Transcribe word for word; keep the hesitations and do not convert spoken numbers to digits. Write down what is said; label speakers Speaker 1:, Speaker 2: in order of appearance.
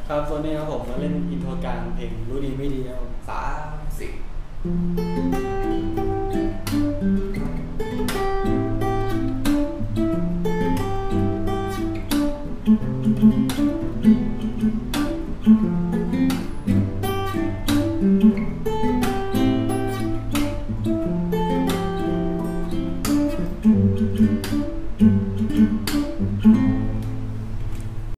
Speaker 1: ครับโซนี่ครับผมมาเล่นอินโทรกลางเพลงรู้ดีไม่ดีครับผม
Speaker 2: สามสิบ